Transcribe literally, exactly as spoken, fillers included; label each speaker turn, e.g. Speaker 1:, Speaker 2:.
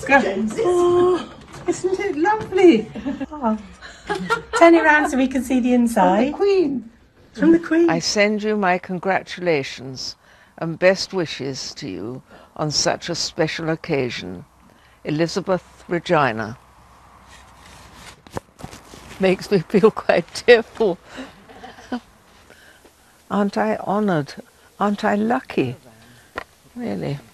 Speaker 1: Oh, isn't it lovely? Oh. Turn it around so we can see the inside. From the Queen. From the Queen.
Speaker 2: I send you my congratulations and best wishes to you on such a special occasion. Elizabeth Regina. Makes me feel quite tearful. Aren't I honoured? Aren't I lucky? Really.